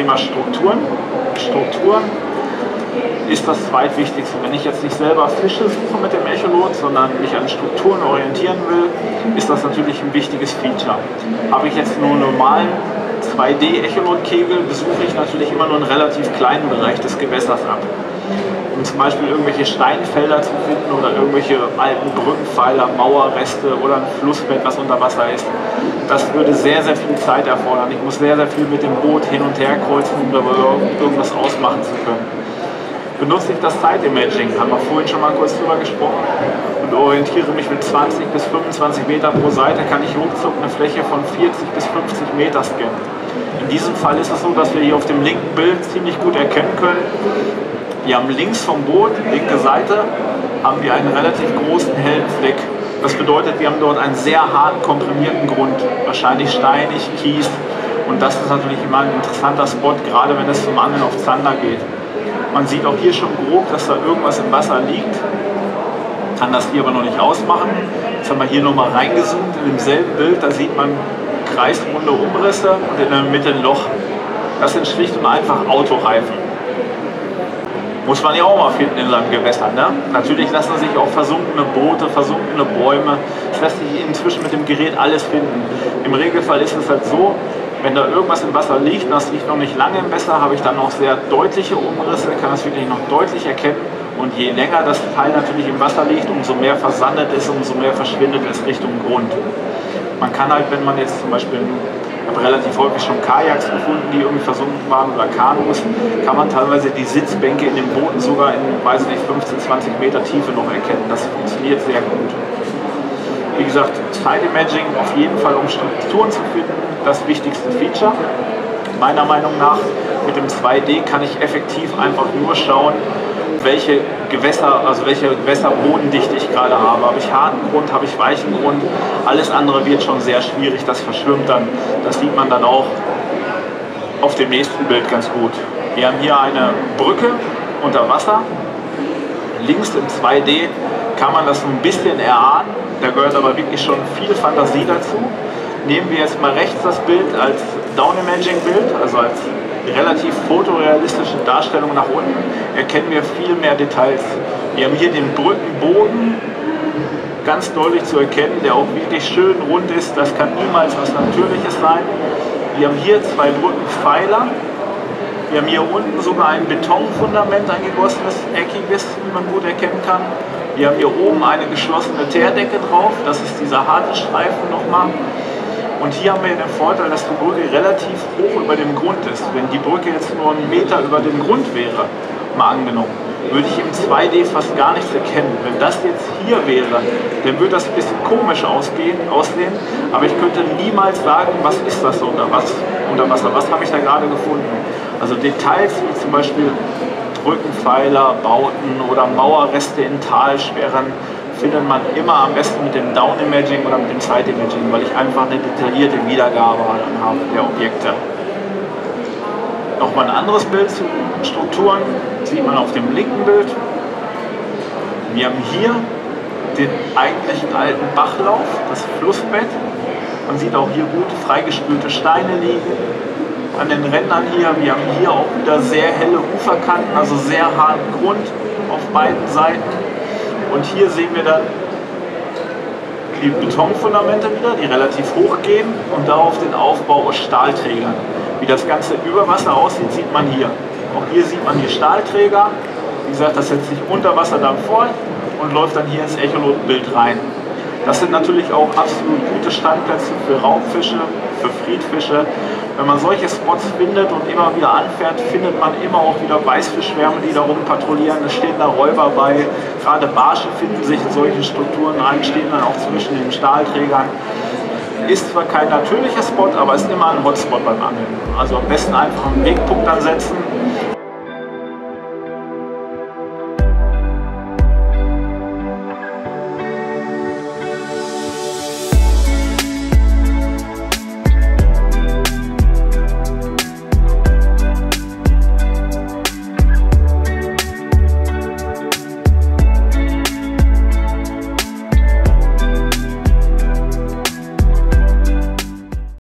Thema Strukturen. Strukturen ist das zweitwichtigste. Wenn ich jetzt nicht selber Fische suche mit dem Echolot, sondern mich an Strukturen orientieren will, ist das natürlich ein wichtiges Feature. Habe ich jetzt nur einen normalen 2D-Echolot-Kegel, besuche ich natürlich immer nur einen relativ kleinen Bereich des Gewässers ab. Um zum Beispiel irgendwelche Steinfelder zu finden oder irgendwelche alten Brückenpfeiler, Mauerreste oder ein Flussbett, was unter Wasser ist. Das würde sehr, sehr viel Zeit erfordern. Ich muss sehr, sehr viel mit dem Boot hin und her kreuzen, um darüber irgendwas ausmachen zu können. Benutze ich das Side Imaging, haben wir vorhin schon mal kurz drüber gesprochen, und orientiere mich mit 20 bis 25 Meter pro Seite, kann ich ruckzuck eine Fläche von 40 bis 50 Meter scannen. In diesem Fall ist es so, dass wir hier auf dem linken Bild ziemlich gut erkennen können, wir haben links vom Boot, linke Seite, haben wir einen relativ großen hellen Fleck. Das bedeutet, wir haben dort einen sehr hart komprimierten Grund, wahrscheinlich steinig, Kies, und das ist natürlich immer ein interessanter Spot, gerade wenn es zum Angeln auf Zander geht. Man sieht auch hier schon grob, dass da irgendwas im Wasser liegt. Kann das hier aber noch nicht ausmachen. Jetzt haben wir hier nochmal reingezoomt in demselben Bild. Da sieht man kreisrunde Umrisse und in der Mitte ein Loch. Das sind schlicht und einfach Autoreifen. Muss man ja auch mal finden in seinem Gewässer. Ne? Natürlich lassen sich auch versunkene Boote, versunkene Bäume. Das lässt sich inzwischen mit dem Gerät alles finden. Im Regelfall ist es halt so, wenn da irgendwas im Wasser liegt, und das liegt noch nicht lange im Wasser, habe ich dann noch sehr deutliche Umrisse, kann das wirklich noch deutlich erkennen. Und je länger das Teil natürlich im Wasser liegt, umso mehr versandet es, umso mehr verschwindet es Richtung Grund. Man kann halt, wenn man jetzt zum Beispiel, ich habe relativ häufig schon Kajaks gefunden, die irgendwie versunken waren, oder Kanus, kann man teilweise die Sitzbänke in den Booten sogar in, weiß nicht, 15, 20 Meter Tiefe noch erkennen. Das funktioniert sehr gut. Wie gesagt, Side Imaging auf jeden Fall, um Strukturen zu finden, das wichtigste Feature. Meiner Meinung nach, mit dem 2D kann ich effektiv einfach nur schauen, welche Gewässerbodendichte ich gerade habe. Habe ich harten Grund, habe ich weichen Grund, alles andere wird schon sehr schwierig, das verschwimmt dann. Das sieht man dann auch auf dem nächsten Bild ganz gut. Wir haben hier eine Brücke unter Wasser. Links im 2D kann man das ein bisschen erahnen, da gehört aber wirklich schon viel Fantasie dazu. Nehmen wir jetzt mal rechts das Bild als Down Imaging Bild, also als relativ fotorealistische Darstellung nach unten, erkennen wir viel mehr Details. Wir haben hier den Brückenboden ganz deutlich zu erkennen, der auch wirklich schön rund ist, das kann niemals was Natürliches sein. Wir haben hier zwei Brückenpfeiler. Wir haben hier unten sogar ein Betonfundament, ein gegossenes, eckiges, wie man gut erkennen kann. Wir haben hier oben eine geschlossene Teerdecke drauf, das ist dieser harte Streifen nochmal. Und hier haben wir den Vorteil, dass die Brücke relativ hoch über dem Grund ist. Wenn die Brücke jetzt nur einen Meter über dem Grund wäre, mal angenommen, würde ich im 2D fast gar nichts erkennen. Wenn das jetzt hier wäre, dann würde das ein bisschen komisch aussehen, aber ich könnte niemals sagen, was ist das unter Wasser, was habe ich da gerade gefunden. Also Details wie zum Beispiel Brückenpfeiler, Bauten oder Mauerreste in Talsperren findet man immer am besten mit dem Down Imaging oder mit dem Side Imaging, weil ich einfach eine detaillierte Wiedergabe habe der Objekte. Nochmal ein anderes Bild zu Strukturen, sieht man auf dem linken Bild. Wir haben hier den eigentlichen alten Bachlauf, das Flussbett. Man sieht auch hier gut freigespülte Steine liegen. An den Rändern hier, wir haben hier auch wieder sehr helle Uferkanten, also sehr harten Grund auf beiden Seiten. Und hier sehen wir dann die Betonfundamente wieder, die relativ hoch gehen, und darauf den Aufbau aus Stahlträgern. Wie das Ganze über Wasser aussieht, sieht man hier. Auch hier sieht man die Stahlträger. Wie gesagt, das setzt sich unter Wasser dann vor und läuft dann hier ins Echolotbild rein. Das sind natürlich auch absolut gute Standplätze für Raubfische, für Friedfische. Wenn man solche Spots findet und immer wieder anfährt, findet man immer auch wieder Weißfischschwärme, die da rum patrouillieren. Es stehen da Räuber bei. Gerade Barsche finden sich in solchen Strukturen ein, stehen dann auch zwischen den Stahlträgern. Ist zwar kein natürlicher Spot, aber ist immer ein Hotspot beim Angeln. Also am besten einfach einen Wegpunkt ansetzen